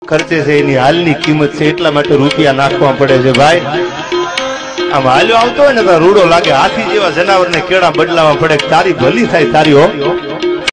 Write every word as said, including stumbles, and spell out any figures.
ખર્ચે છે એની હાલની કિંમત છે, એટલા માટે રૂપિયા નાખવા પડે છે ભાઈ. આમ હાલ્યો આવતો હોય ને તો રૂડો લાગે, હાથી જેવા જનાવરને કેળા બદલાવા પડે. તારી ભલી થાય તારી હો.